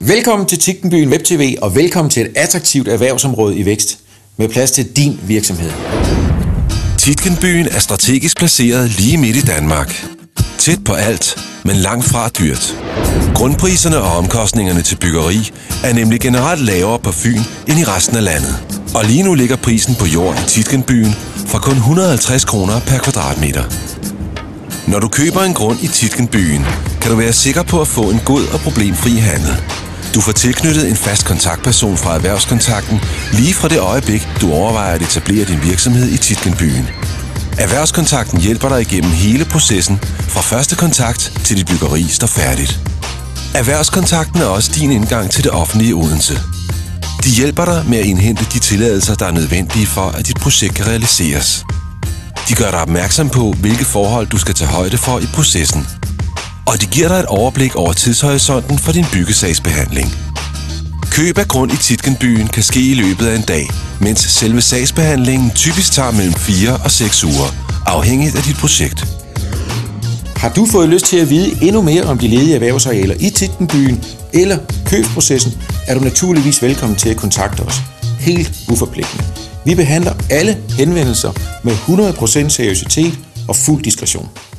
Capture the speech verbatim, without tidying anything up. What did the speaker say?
Velkommen til Tietgenbyen Web T V, og velkommen til et attraktivt erhvervsområde i vækst med plads til din virksomhed. Tietgenbyen er strategisk placeret lige midt i Danmark. Tæt på alt, men langt fra dyrt. Grundpriserne og omkostningerne til byggeri er nemlig generelt lavere på Fyn end i resten af landet. Og lige nu ligger prisen på jord i Tietgenbyen for kun et hundrede og halvtreds kroner per kvadratmeter. Når du køber en grund i Tietgenbyen, kan du være sikker på at få en god og problemfri handel. Du får tilknyttet en fast kontaktperson fra Erhvervskontakten lige fra det øjeblik, du overvejer at etablere din virksomhed i Tietgenbyen. Erhvervskontakten hjælper dig igennem hele processen, fra første kontakt til dit byggeri står færdigt. Erhvervskontakten er også din indgang til det offentlige Odense. De hjælper dig med at indhente de tilladelser, der er nødvendige for, at dit projekt kan realiseres. De gør dig opmærksom på, hvilke forhold du skal tage højde for i processen. Og de giver dig et overblik over tidshorisonten for din byggesagsbehandling. Køb af grund i Tietgenbyen kan ske i løbet af en dag, mens selve sagsbehandlingen typisk tager mellem fire og seks uger, afhængigt af dit projekt. Har du fået lyst til at vide endnu mere om de ledige erhvervsarealer i Tietgenbyen eller købsprocessen, er du naturligvis velkommen til at kontakte os. Helt uforpligtende. Vi behandler alle henvendelser med hundrede procent seriøsitet og fuld diskretion.